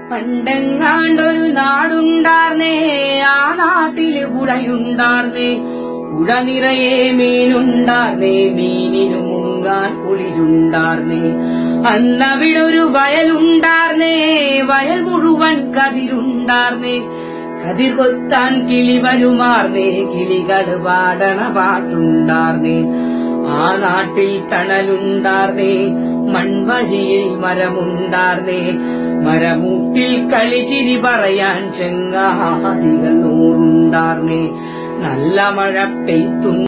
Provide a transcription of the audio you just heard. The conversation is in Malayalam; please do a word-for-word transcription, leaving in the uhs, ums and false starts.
പണ്ടെങ്ങാണ്ടൊരു നാടുണ്ടാർന്നേ, ആ നാട്ടില് പുഴയുണ്ടാർന്നേ. പുഴ നിറയെ മീനുണ്ടാർന്നേ, മീനിനു മുങ്ങാൻ കുളിരുണ്ടാർന്നേ. അന്നവിടൊരു വയലുണ്ടാർന്നേ, വയൽ മുഴുവൻ കതിരുണ്ടാർന്നേ. കതിർ കൊത്താൻ കിളി വരുമാർന്നേ, കിളികള് പാടണ പാട്ടുണ്ടാർന്നേ. ആ നാട്ടിൽ തണലുണ്ടാർന്നേ, മൺവഴിയിൽ മരമുണ്ടാർന്നേ. മരമൂട്ടിൽ കളിച്ചിരി പറയാൻ ചെങ്ങാതികൾ നൂറുണ്ടാർന്നേ. നല്ല മഴ പെയ്ത്തു